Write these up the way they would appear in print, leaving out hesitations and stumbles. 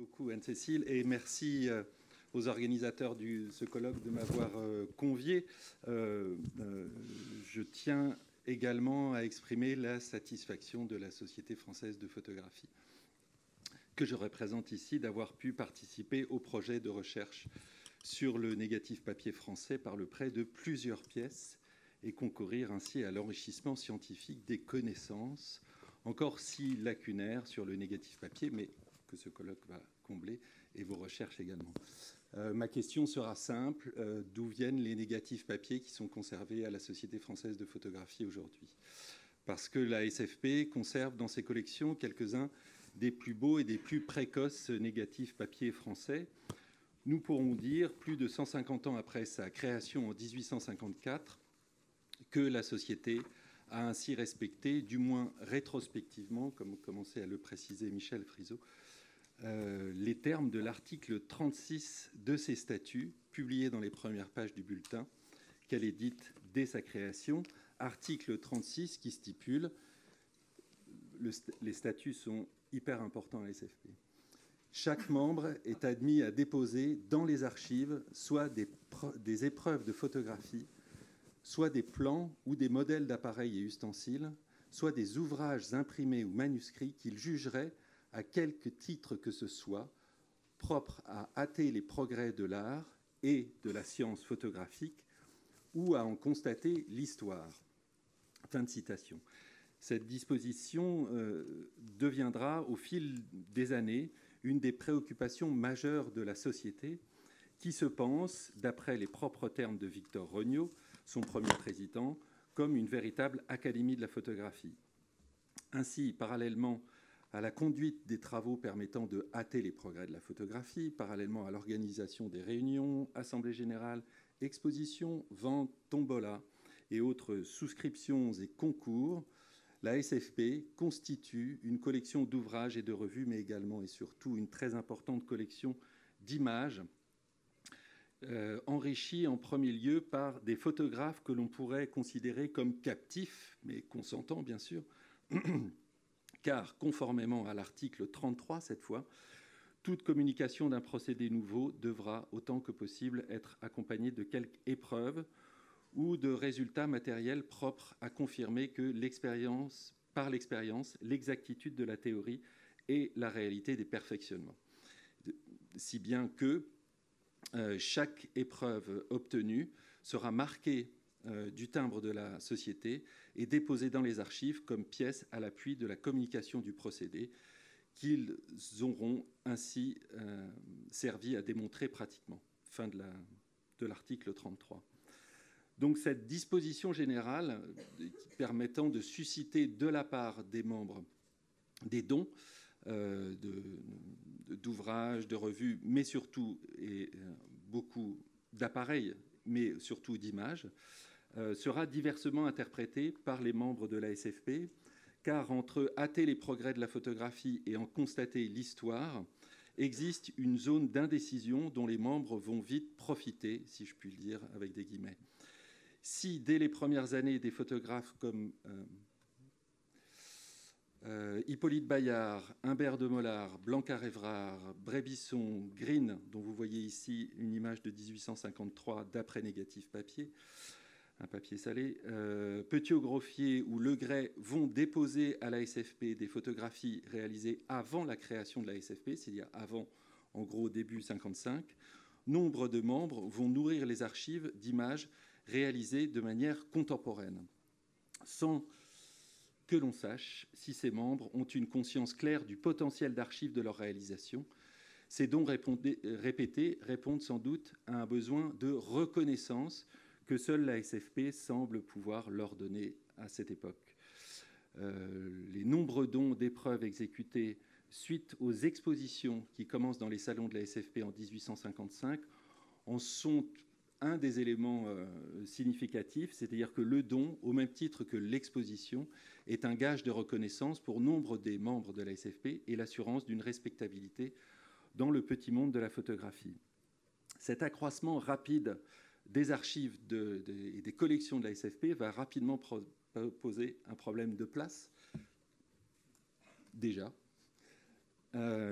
beaucoup Anne-Cécile et merci aux organisateurs de ce colloque de m'avoir convié. Je tiens également à exprimer la satisfaction de la Société française de photographie que je représente ici d'avoir pu participer au projet de recherche sur le négatif papier français par le prêt de plusieurs pièces et concourir ainsi à l'enrichissement scientifique des connaissances encore si lacunaires sur le négatif papier, mais que ce colloque va combler, et vos recherches également. Ma question sera simple. D'où viennent les négatifs papier qui sont conservés à la Société française de photographie aujourd'hui? Parce que la SFP conserve dans ses collections quelques-uns des plus beaux et des plus précoces négatifs papier français. Nous pourrons dire, plus de 150 ans après sa création en 1854, que la Société a ainsi respecté, du moins rétrospectivement, comme commençait à le préciser Michel Friseau, les termes de l'article 36 de ses statuts, publiés dans les premières pages du bulletin, qu'elle édite dès sa création. Article 36 qui stipule, les statuts sont hyper importants à la SFP. Chaque membre est admis à déposer dans les archives soit des épreuves de photographie, soit des plans ou des modèles d'appareils et ustensiles, soit des ouvrages imprimés ou manuscrits qu'il jugerait, à quelque titre que ce soit, propres à hâter les progrès de l'art et de la science photographique ou à en constater l'histoire. Fin de citation. Cette disposition deviendra, au fil des années, une des préoccupations majeures de la Société, qui se pense, d'après les propres termes de Victor Regnault, son premier président, comme une véritable académie de la photographie. Ainsi, parallèlement à la conduite des travaux permettant de hâter les progrès de la photographie, parallèlement à l'organisation des réunions, assemblées générales, expositions, ventes, tombolas et autres souscriptions et concours, la SFP constitue une collection d'ouvrages et de revues, mais également et surtout une très importante collection d'images, enrichie en premier lieu par des photographes que l'on pourrait considérer comme captifs, mais consentants bien sûr, car conformément à l'article 33 cette fois, toute communication d'un procédé nouveau devra autant que possible être accompagnée de quelque épreuve ou de résultats matériels propres à confirmer que par l'expérience, l'exactitude de la théorie et la réalité des perfectionnements. Si bien que chaque épreuve obtenue sera marquée du timbre de la Société et déposée dans les archives comme pièce à l'appui de la communication du procédé qu'ils auront ainsi servi à démontrer pratiquement. Fin de l'article 33. Donc cette disposition générale permettant de susciter de la part des membres des dons d'ouvrages, de revues, mais surtout et beaucoup d'appareils, mais surtout d'images, sera diversement interprétée par les membres de la SFP, car entre hâter les progrès de la photographie et en constater l'histoire, existe une zone d'indécision dont les membres vont vite profiter, si je puis le dire avec des guillemets. Si, dès les premières années, des photographes comme Hippolyte Bayard, Humbert de Mollard, Blanquart-Évrard, Brébisson, Green, dont vous voyez ici une image de 1853 d'après négatif papier, un papier salé, Petiot-Groffier ou Legray vont déposer à la SFP des photographies réalisées avant la création de la SFP, c'est-à-dire avant, en gros, début 55, nombre de membres vont nourrir les archives d'images réalisées de manière contemporaine, sans que l'on sache si ces membres ont une conscience claire du potentiel d'archives de leur réalisation. Ces dons répétés répondent sans doute à un besoin de reconnaissance que seule la SFP semble pouvoir leur donner à cette époque. Les nombreux dons d'épreuves exécutés suite aux expositions qui commencent dans les salons de la SFP en 1855 en sont un des éléments significatifs, c'est-à-dire que le don, au même titre que l'exposition, est un gage de reconnaissance pour nombre des membres de la SFP et l'assurance d'une respectabilité dans le petit monde de la photographie. Cet accroissement rapide des archives et des collections de la SFP va rapidement poser un problème de place, déjà,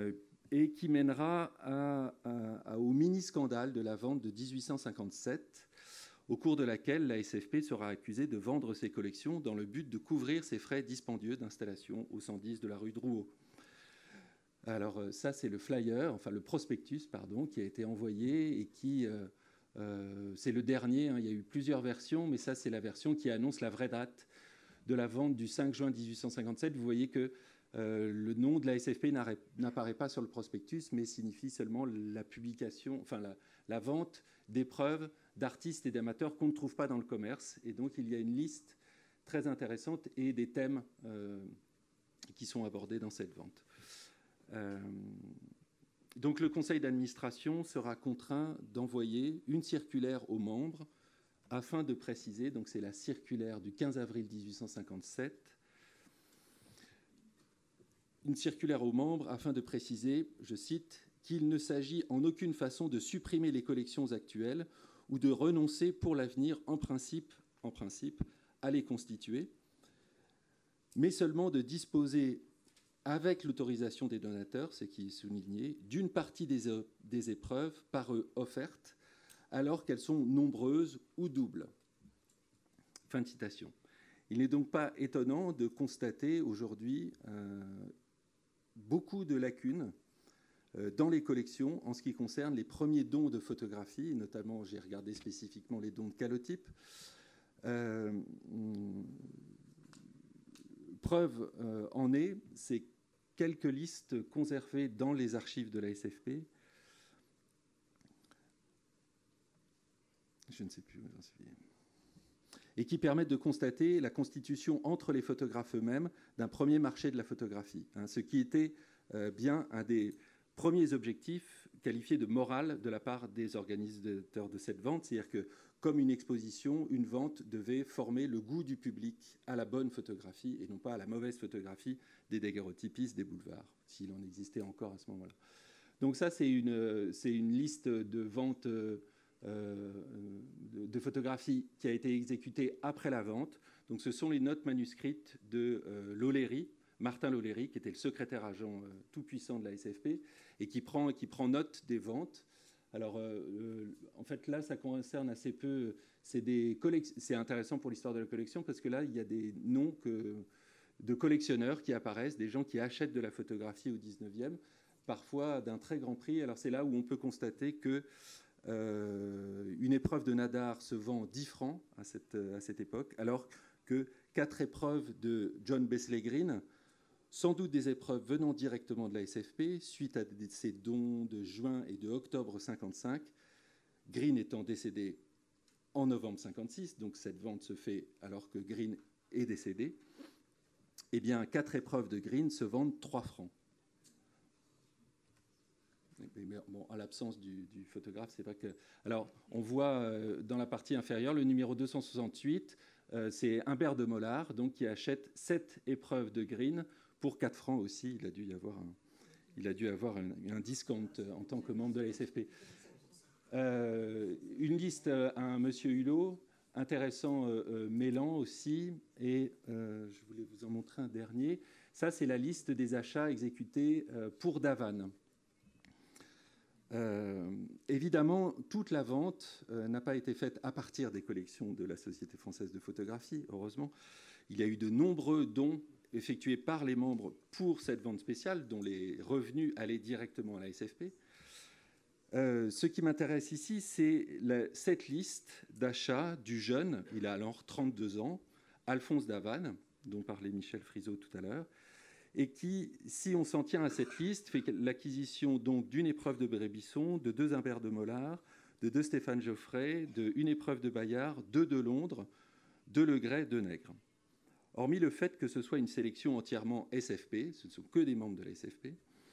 et qui mènera au mini-scandale de la vente de 1857, au cours de laquelle la SFP sera accusée de vendre ses collections dans le but de couvrir ses frais dispendieux d'installation au 110 de la rue Drouot. Alors ça, c'est le flyer, enfin le prospectus, pardon, qui a été envoyé et qui... c'est le dernier, hein, il y a eu plusieurs versions, mais ça, c'est la version qui annonce la vraie date de la vente du 5 juin 1857. Vous voyez que le nom de la SFP n'apparaît pas sur le prospectus, mais signifie seulement la publication, enfin la vente d'épreuves d'artistes et d'amateurs qu'on ne trouve pas dans le commerce. Et donc, il y a une liste très intéressante et des thèmes qui sont abordés dans cette vente. Donc, le conseil d'administration sera contraint d'envoyer une circulaire aux membres afin de préciser, donc c'est la circulaire du 15 avril 1857, une circulaire aux membres afin de préciser, je cite, qu'il ne s'agit en aucune façon de supprimer les collections actuelles ou de renoncer pour l'avenir en principe à les constituer, mais seulement de disposer, avec l'autorisation des donateurs, ce qui est souligné, d'une partie des épreuves par eux offertes, alors qu'elles sont nombreuses ou doubles. Fin de citation. Il n'est donc pas étonnant de constater aujourd'hui beaucoup de lacunes dans les collections en ce qui concerne les premiers dons de photographie, notamment j'ai regardé spécifiquement les dons de calotype. Preuve en est, c'est quelques listes conservées dans les archives de la SFP. Je ne sais plus où j'en suis. Et qui permettent de constater la constitution entre les photographes eux-mêmes d'un premier marché de la photographie, hein, ce qui était bien un des premiers objectifs qualifiés de moral de la part des organisateurs de cette vente, c'est-à-dire que comme une exposition, une vente devait former le goût du public à la bonne photographie et non pas à la mauvaise photographie des daguerreotypistes des boulevards, s'il en existait encore à ce moment-là. Donc ça, c'est une liste de ventes de photographie qui a été exécutée après la vente. Donc ce sont les notes manuscrites de Lollery, Martin Lollery, qui était le secrétaire agent tout-puissant de la SFP et qui prend note des ventes. Alors, en fait, là, ça concerne assez peu. C'est intéressant pour l'histoire de la collection parce que là, il y a des noms de collectionneurs qui apparaissent, des gens qui achètent de la photographie au 19e, parfois d'un très grand prix. Alors, c'est là où on peut constater que une épreuve de Nadar se vend 10 francs à cette époque, alors que 4 épreuves de John Besley Green, sans doute des épreuves venant directement de la SFP, suite à ses dons de juin et de octobre 55, Green étant décédé en novembre 56, donc cette vente se fait alors que Green est décédé, eh bien 4 épreuves de Green se vendent 3 francs. Mais bon, à l'absence du photographe, c'est pas que... Alors, on voit dans la partie inférieure le numéro 268, c'est Humbert de Mollard, donc qui achète 7 épreuves de Green pour 4 francs aussi. Il a dû avoir un discount en tant que membre de la SFP. Une liste à un monsieur Hulot, intéressant mêlant aussi, et je voulais vous en montrer un dernier. Ça, c'est la liste des achats exécutés pour Davanne. Évidemment, toute la vente n'a pas été faite à partir des collections de la Société française de photographie, heureusement. Il y a eu de nombreux dons effectués par les membres pour cette vente spéciale, dont les revenus allaient directement à la SFP. Ce qui m'intéresse ici, c'est cette liste d'achats du jeune, il a alors 32 ans, Alphonse Davanne, dont parlait Michel Friseau tout à l'heure, et qui, si on s'en tient à cette liste, fait l'acquisition donc d'une épreuve de Brébisson, de 2 Humbert de Mollard, de 2 Stéphane Geoffrey, d'une épreuve de Bayard, 2 de Londres, 2 Legray, 2 Nègre. Hormis le fait que ce soit une sélection entièrement SFP, ce ne sont que des membres de la SFP,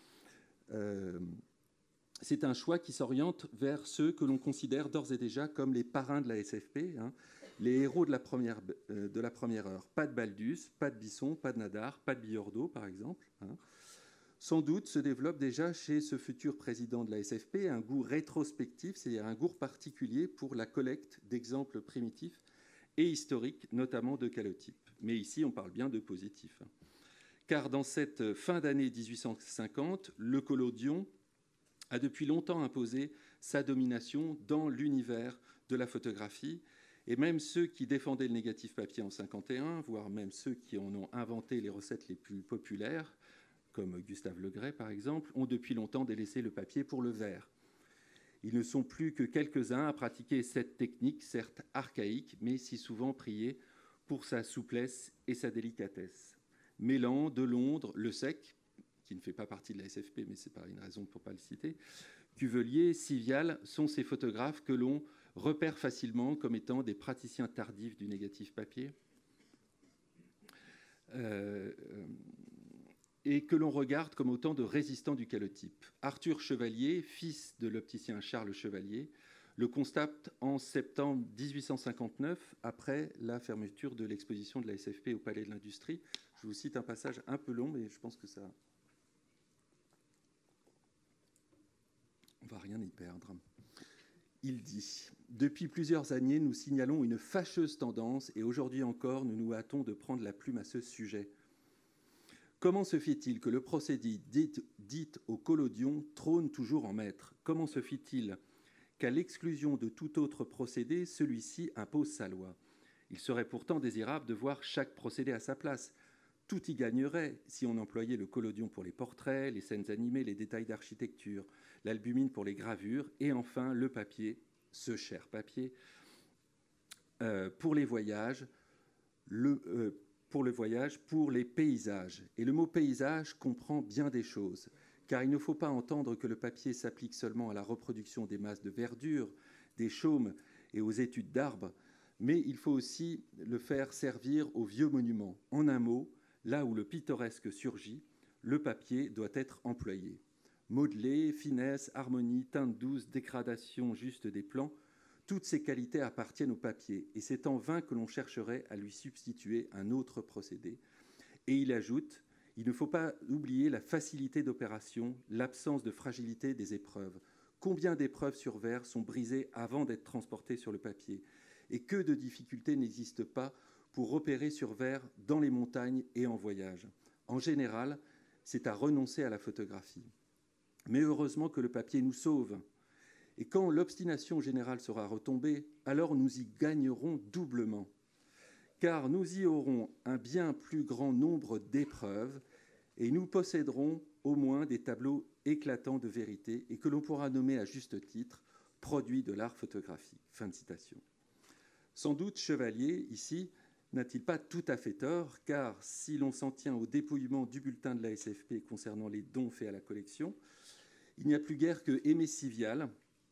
c'est un choix qui s'oriente vers ceux que l'on considère d'ores et déjà comme les parrains de la SFP, hein, les héros de la première heure. Pas de Baldus, pas de Bisson, pas de Nadar, pas de Biordeau, par exemple. Hein. Sans doute se développe déjà chez ce futur président de la SFP un goût rétrospectif, c'est-à-dire un goût particulier pour la collecte d'exemples primitifs et historiques, notamment de calotypes. Mais ici, on parle bien de positifs. car dans cette fin d'année 1850, le collodion a depuis longtemps imposé sa domination dans l'univers de la photographie, et même ceux qui défendaient le négatif papier en 51, voire même ceux qui en ont inventé les recettes les plus populaires, comme Gustave Le Gray par exemple, ont depuis longtemps délaissé le papier pour le verre. Ils ne sont plus que quelques-uns à pratiquer cette technique, certes archaïque, mais si souvent priée pour sa souplesse et sa délicatesse. Mélan, de Londres, Le Sec, qui ne fait pas partie de la SFP, mais ce n'est pas une raison pour ne pas le citer, Cuvelier, Sivial sont ces photographes que l'on repère facilement comme étant des praticiens tardifs du négatif papier et que l'on regarde comme autant de résistants du calotype. Arthur Chevalier, fils de l'opticien Charles Chevalier, le constate en septembre 1859, après la fermeture de l'exposition de la SFP au Palais de l'Industrie. Je vous cite un passage un peu long, mais je pense que ça... On ne va rien y perdre. Il dit « Depuis plusieurs années, nous signalons une fâcheuse tendance et aujourd'hui encore, nous nous hâtons de prendre la plume à ce sujet. Comment se fait-il que le procédé dit au collodion trône toujours en maître? Comment se fait-il qu'à l'exclusion de tout autre procédé, celui-ci impose sa loi? Il serait pourtant désirable de voir chaque procédé à sa place. Tout y gagnerait si on employait le collodion pour les portraits, les scènes animées, les détails d'architecture, l'albumine pour les gravures, et enfin le papier, ce cher papier, pour les voyages, pour les paysages. Et le mot paysage comprend bien des choses, car il ne faut pas entendre que le papier s'applique seulement à la reproduction des masses de verdure, des chaumes et aux études d'arbres, mais il faut aussi le faire servir aux vieux monuments. En un mot, là où le pittoresque surgit, le papier doit être employé. Modelé, finesse, harmonie, teinte douce, dégradation juste des plans, toutes ces qualités appartiennent au papier, et c'est en vain que l'on chercherait à lui substituer un autre procédé. Et il ajoute, il ne faut pas oublier la facilité d'opération, l'absence de fragilité des épreuves. Combien d'épreuves sur verre sont brisées avant d'être transportées sur le papier? Et que de difficultés n'existent pas pour opérer sur verre dans les montagnes et en voyage? En général, c'est à renoncer à la photographie. Mais heureusement que le papier nous sauve. Et quand l'obstination générale sera retombée, alors nous y gagnerons doublement, car nous y aurons un bien plus grand nombre d'épreuves et nous posséderons au moins des tableaux éclatants de vérité et que l'on pourra nommer à juste titre produits de l'art photographique. » Fin de citation. Sans doute Chevalier, ici, n'a-t-il pas tout à fait tort, car si l'on s'en tient au dépouillement du bulletin de la SFP concernant les dons faits à la collection, il n'y a plus guère que Aimé Sivial,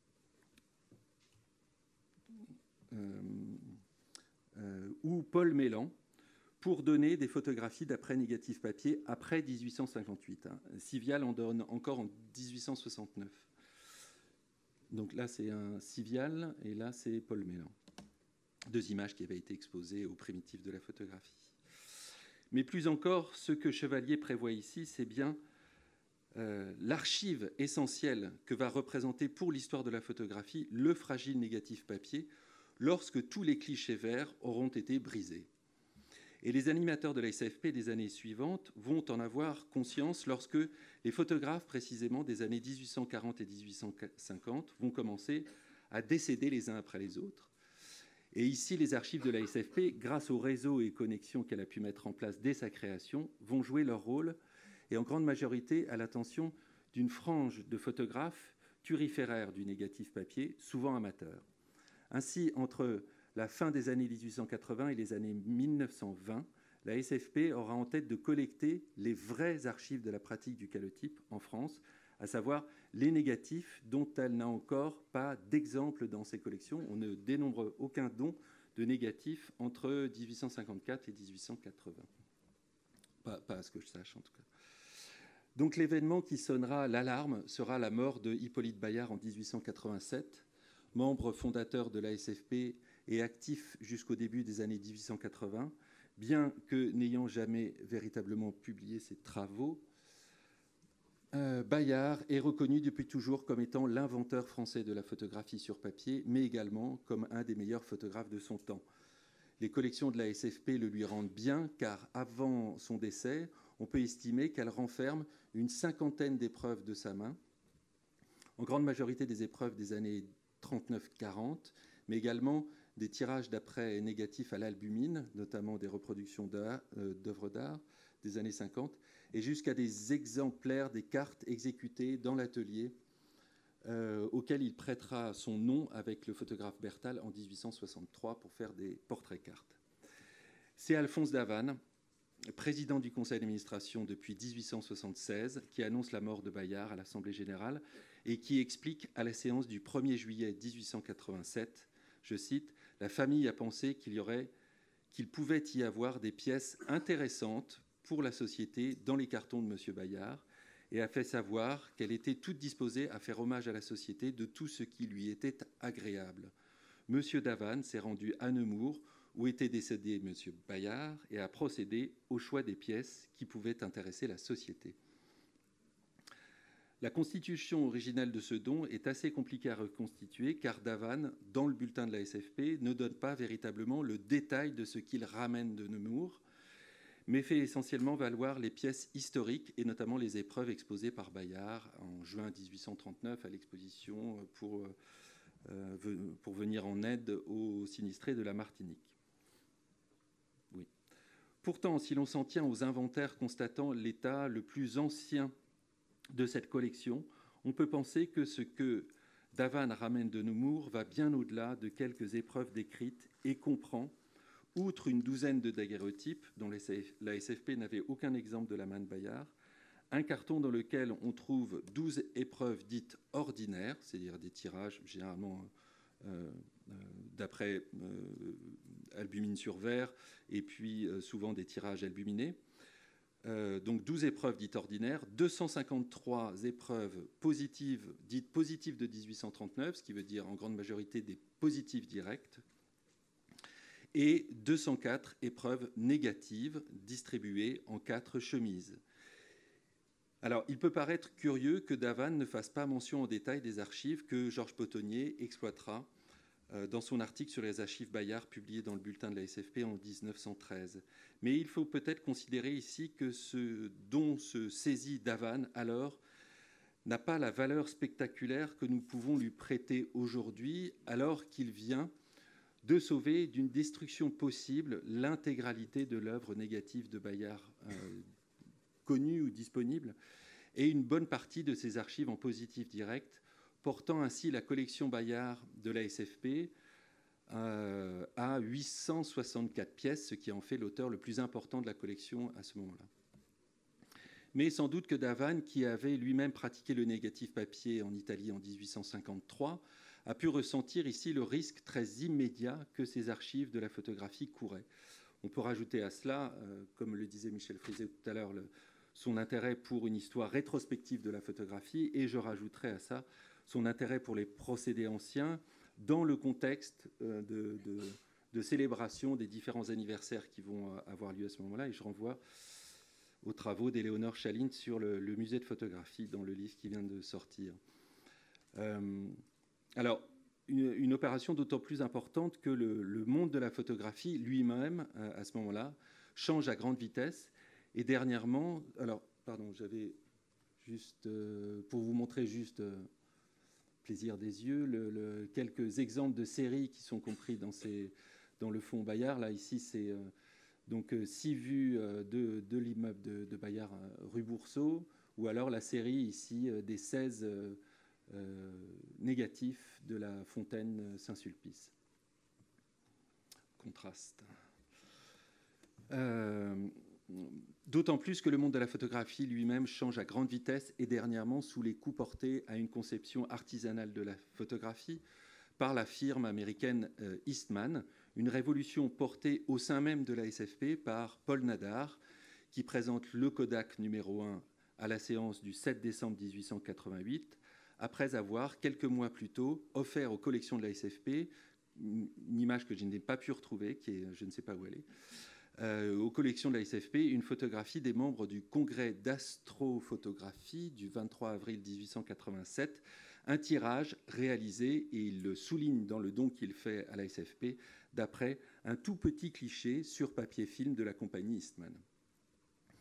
ou Paul Mélan pour donner des photographies d'après négatif papier après 1858. Sivial en donne encore en 1869. Donc là, c'est un Sivial et là, c'est Paul Mélan. Deux images qui avaient été exposées aux primitifs de la photographie. Mais plus encore, ce que Chevalier prévoit ici, c'est bien l'archive essentielle que va représenter pour l'histoire de la photographie le fragile négatif papier lorsque tous les clichés verts auront été brisés. Et les animateurs de la SFP des années suivantes vont en avoir conscience lorsque les photographes, précisément des années 1840 et 1850, vont commencer à décéder les uns après les autres. Et ici, les archives de la SFP, grâce au réseau et connexions qu'elle a pu mettre en place dès sa création, vont jouer leur rôle, et en grande majorité à l'attention d'une frange de photographes turiféraires du négatif papier, souvent amateurs. Ainsi, entre la fin des années 1880 et les années 1920, la SFP aura en tête de collecter les vraies archives de la pratique du calotype en France, à savoir les négatifs dont elle n'a encore pas d'exemple dans ses collections. On ne dénombre aucun don de négatifs entre 1854 et 1880. Pas à ce que je sache, en tout cas. Donc l'événement qui sonnera l'alarme sera la mort de Hippolyte Bayard en 1887, membre fondateur de la SFP et actif jusqu'au début des années 1880, bien que n'ayant jamais véritablement publié ses travaux. Bayard est reconnu depuis toujours comme étant l'inventeur français de la photographie sur papier, mais également comme un des meilleurs photographes de son temps. Les collections de la SFP le lui rendent bien, car avant son décès, on peut estimer qu'elle renferme une 50aine d'épreuves de sa main, en grande majorité des épreuves des années 39-40, mais également des tirages d'après négatifs à l'albumine, notamment des reproductions d'œuvres d'art des années 50, et jusqu'à des exemplaires des cartes exécutées dans l'atelier auquel il prêtera son nom avec le photographe Bertal en 1863 pour faire des portraits-cartes. C'est Alphonse Davanne, président du conseil d'administration depuis 1876, qui annonce la mort de Bayard à l'Assemblée générale et qui explique à la séance du 1er juillet 1887, je cite, « La famille a pensé qu'il pouvait y avoir des pièces intéressantes pour la société dans les cartons de M. Bayard et a fait savoir qu'elle était toute disposée à faire hommage à la société de tout ce qui lui était agréable. M. Davanne s'est rendu à Nemours où était décédé M. Bayard et a procédé au choix des pièces qui pouvaient intéresser la société. » La constitution originelle de ce don est assez compliquée à reconstituer car Davanne, dans le bulletin de la SFP, ne donne pas véritablement le détail de ce qu'il ramène de Nemours, mais fait essentiellement valoir les pièces historiques et notamment les épreuves exposées par Bayard en juin 1839 à l'exposition pour venir en aide aux sinistrés de la Martinique. Oui. Pourtant, si l'on s'en tient aux inventaires constatant l'état le plus ancien de cette collection, on peut penser que ce que Davanne ramène de Nemours va bien au-delà de quelques épreuves décrites et comprend, outre une douzaine de daguerreotypes, dont la SFP n'avait aucun exemple de la main de Bayard, un carton dans lequel on trouve 12 épreuves dites ordinaires, c'est-à-dire des tirages généralement d'après albumine sur verre, et puis souvent des tirages albuminés. Donc 12 épreuves dites ordinaires, 253 épreuves positives, dites positives de 1839, ce qui veut dire en grande majorité des positifs directs, et 204 épreuves négatives distribuées en 4 chemises. Alors, il peut paraître curieux que Davanne ne fasse pas mention en détail des archives que Georges Potonnier exploitera dans son article sur les archives Bayard publié dans le bulletin de la SFP en 1913. Mais il faut peut-être considérer ici que ce dont se saisit Davanne alors n'a pas la valeur spectaculaire que nous pouvons lui prêter aujourd'hui, alors qu'il vient de sauver d'une destruction possible l'intégralité de l'œuvre négative de Bayard connue ou disponible, et une bonne partie de ses archives en positif direct, portant ainsi la collection Bayard de la SFP à 864 pièces, ce qui en fait l'auteur le plus important de la collection à ce moment-là. Mais sans doute que Davanne, qui avait lui-même pratiqué le négatif papier en Italie en 1853, a pu ressentir ici le risque très immédiat que ces archives de la photographie couraient. On peut rajouter à cela, comme le disait Michel Frizet tout à l'heure, son intérêt pour une histoire rétrospective de la photographie, et je rajouterai à ça son intérêt pour les procédés anciens dans le contexte de célébration des différents anniversaires qui vont avoir lieu à ce moment-là. Et je renvoie aux travaux d'Éléonore Chaline sur le musée de photographie dans le livre qui vient de sortir. Alors, une opération d'autant plus importante que le monde de la photographie lui-même, à ce moment-là, change à grande vitesse. Et dernièrement, alors, pardon, j'avais juste, pour vous montrer juste plaisir des yeux, quelques exemples de séries qui sont compris dans le fond Bayard. Là, ici, c'est donc 6 vues de l'immeuble de Bayard rue Boursault, ou alors la série ici des 16 négatifs de la fontaine Saint-Sulpice. Contraste. D'autant plus que le monde de la photographie lui-même change à grande vitesse et dernièrement sous les coups portés à une conception artisanale de la photographie par la firme américaine Eastman, une révolution portée au sein même de la SFP par Paul Nadar, qui présente le Kodak numéro 1 à la séance du 7 décembre 1888, après avoir, quelques mois plus tôt, offert aux collections de la SFP une image que je n'ai pas pu retrouver, qui est, je ne sais pas où elle est, aux collections de la SFP, une photographie des membres du congrès d'astrophotographie du 23 avril 1887, un tirage réalisé, et il le souligne dans le don qu'il fait à la SFP, d'après un tout petit cliché sur papier film de la compagnie Eastman.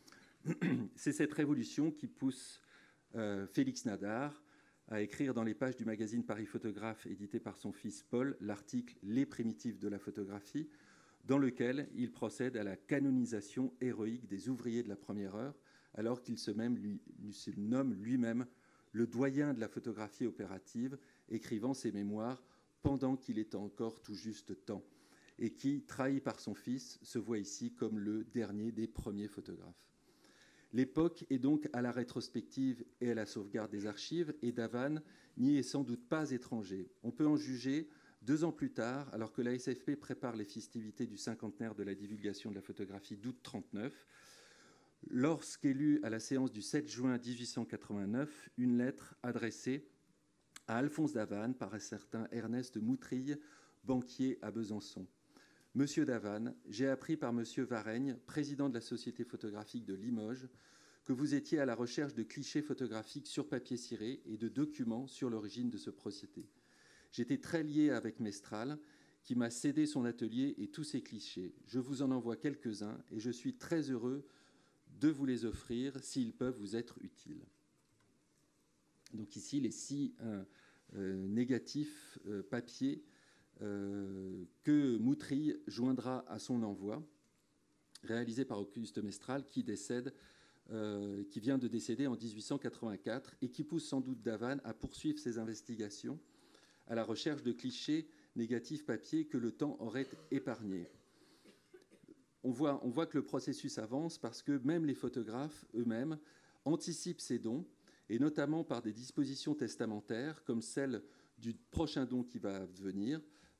C'est cette révolution qui pousse Félix Nadar à écrire dans les pages du magazine Paris Photographe, édité par son fils Paul, l'article « Les primitifs de la photographie », dans lequel il procède à la canonisation héroïque des ouvriers de la première heure, alors qu'il se nomme lui-même le doyen de la photographie opérative, écrivant ses mémoires pendant qu'il est encore tout juste temps, et qui, trahi par son fils, se voit ici comme le dernier des premiers photographes. L'époque est donc à la rétrospective et à la sauvegarde des archives, et Davan n'y est sans doute pas étranger. On peut en juger 2 ans plus tard, alors que la SFP prépare les festivités du cinquantenaire de la divulgation de la photographie d'août 1939, lorsqu'est lue à la séance du 7 juin 1889 une lettre adressée à Alphonse Davan par un certain Ernest Moutrille, banquier à Besançon. Monsieur Davan, j'ai appris par monsieur Varaigne, président de la Société photographique de Limoges, que vous étiez à la recherche de clichés photographiques sur papier ciré et de documents sur l'origine de ce procédé. J'étais très lié avec Mestral, qui m'a cédé son atelier et tous ses clichés. Je vous en envoie quelques-uns et je suis très heureux de vous les offrir s'ils peuvent vous être utiles. Donc ici, les 6 négatifs papier que Moutrille joindra à son envoi, réalisé par Auguste Mestral, qui vient de décéder en 1884 et qui pousse sans doute Davan à poursuivre ses investigations à la recherche de clichés négatifs papier que le temps aurait épargnés. On voit que le processus avance parce que même les photographes eux-mêmes anticipent ces dons, et notamment par des dispositions testamentaires comme celle du prochain don qui va venir,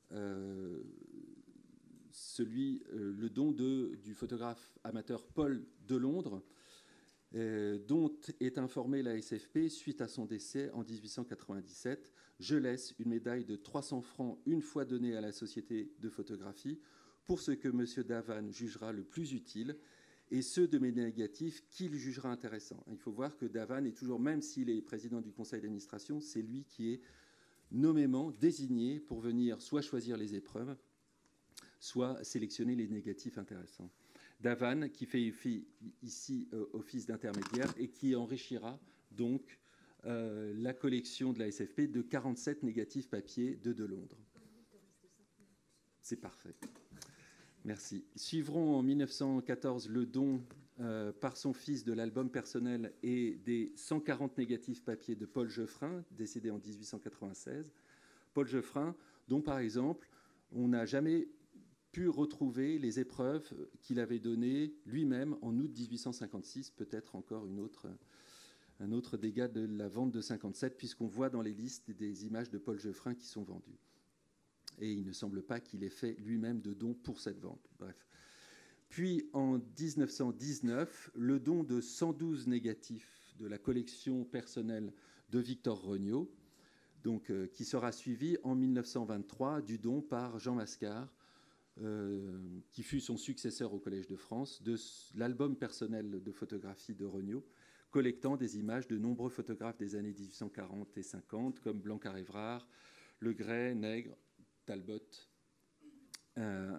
le don du photographe amateur Paul Delondre, dont est informée la SFP suite à son décès en 1897. Je laisse une médaille de 300 francs une fois donnée à la Société de photographie pour ce que M. Davan jugera le plus utile et ceux de mes négatifs qu'il jugera intéressants. Il faut voir que Davan est toujours, même s'il est président du conseil d'administration, c'est lui qui est nommément désigné pour venir soit choisir les épreuves, soit sélectionner les négatifs intéressants. Davan, qui fait ici office d'intermédiaire et qui enrichira donc la collection de la SFP de 47 négatifs papier de Delondre. C'est parfait. Merci. Suivront en 1914 le don par son fils de l'album personnel et des 140 négatifs papier de Paul Geoffrin, décédé en 1896. Paul Geoffrin, dont par exemple, on n'a jamais pu retrouver les épreuves qu'il avait données lui-même en août 1856, peut-être encore un autre dégât de la vente de 57, puisqu'on voit dans les listes des images de Paul Geoffrin qui sont vendues. Et il ne semble pas qu'il ait fait lui-même de don pour cette vente. Bref. Puis, en 1919, le don de 112 négatifs de la collection personnelle de Victor Regnault, donc, qui sera suivi en 1923 du don par Jean Mascard, qui fut son successeur au Collège de France, de l'album personnel de photographie de Regnault, collectant des images de nombreux photographes des années 1840 et 50, comme Blanquart-Évrard, Le Gray, Nègre, Talbot, un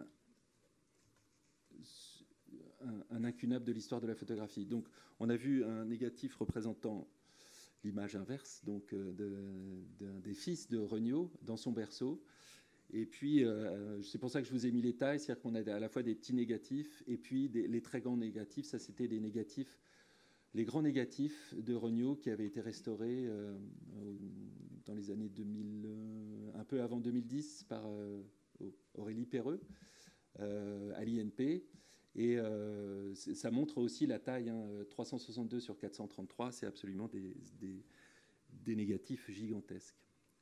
incunable de l'histoire de la photographie. Donc, on a vu un négatif représentant l'image inverse, donc des fils de Regnault dans son berceau. Et puis, c'est pour ça que je vous ai mis les tailles, c'est-à-dire qu'on a à la fois des petits négatifs et puis les très grands négatifs. Ça, c'était des négatifs, les grands négatifs de Regnault qui avaient été restaurés dans les années 2000, un peu avant 2010 par Aurélie Perreux à l'INP. Et ça montre aussi la taille, 362 sur 433, c'est absolument des négatifs gigantesques.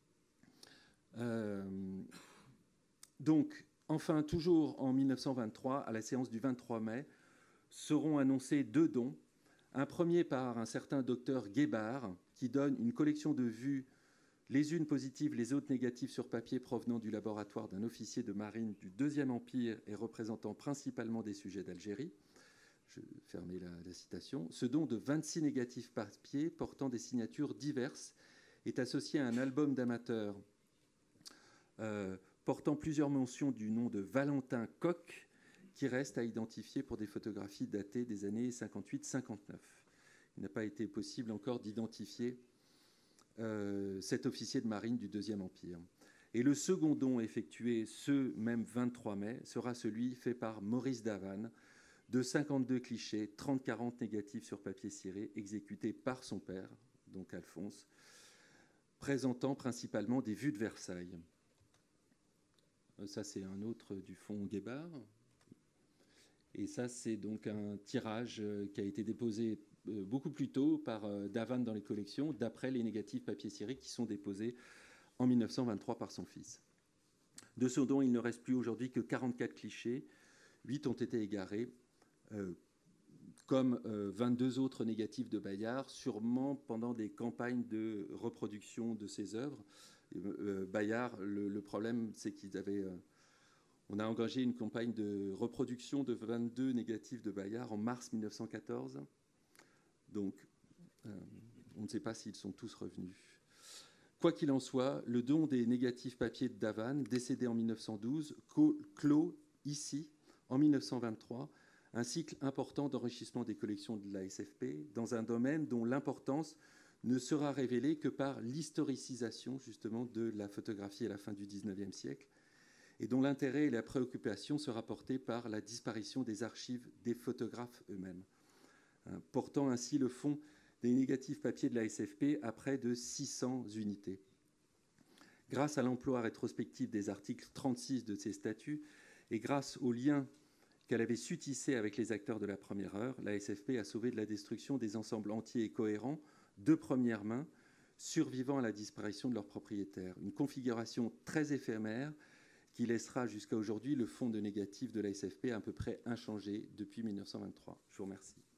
Donc, enfin, toujours en 1923, à la séance du 23 mai, seront annoncés 2 dons. Un premier par un certain docteur Guébard, qui donne une collection de vues, les unes positives, les autres négatives sur papier provenant du laboratoire d'un officier de marine du Deuxième Empire et représentant principalement des sujets d'Algérie. Je vais fermer la citation. Ce don de 26 négatifs papier portant des signatures diverses est associé à un album d'amateurs portant plusieurs mentions du nom de Valentin Koch, qui reste à identifier pour des photographies datées des années 58-59. Il n'a pas été possible encore d'identifier cet officier de marine du Deuxième Empire. Et le second don effectué ce même 23 mai sera celui fait par Maurice Davanne, de 52 clichés, 30-40 négatifs sur papier ciré, exécutés par son père, donc Alphonse, présentant principalement des vues de Versailles. Ça, c'est un autre du fonds Guébard. Et ça, c'est donc un tirage qui a été déposé beaucoup plus tôt par Davanne dans les collections, d'après les négatifs papier ciré qui sont déposés en 1923 par son fils. De ce don, il ne reste plus aujourd'hui que 44 clichés. 8 ont été égarés, comme 22 autres négatifs de Bayard, sûrement pendant des campagnes de reproduction de ses œuvres. Bayard, le problème, c'est qu'ils avaient... on a engagé une campagne de reproduction de 22 négatifs de Bayard en mars 1914. Donc, on ne sait pas s'ils sont tous revenus. Quoi qu'il en soit, le don des négatifs papier de Davanne, décédé en 1912, clôt ici, en 1923, un cycle important d'enrichissement des collections de la SFP dans un domaine dont l'importance ne sera révélée que par l'historicisation justement de la photographie à la fin du XIXe siècle et dont l'intérêt et la préoccupation sera portés par la disparition des archives des photographes eux-mêmes, portant ainsi le fond des négatifs papier de la SFP à près de 600 unités. Grâce à l'emploi rétrospectif des articles 36 de ces statuts et grâce aux liens qu'elle avait su tisser avec les acteurs de la première heure, la SFP a sauvé de la destruction des ensembles entiers et cohérents de première main, survivant à la disparition de leurs propriétaires. Une configuration très éphémère qui laissera jusqu'à aujourd'hui le fond de négatif de la SFP à peu près inchangé depuis 1923. Je vous remercie.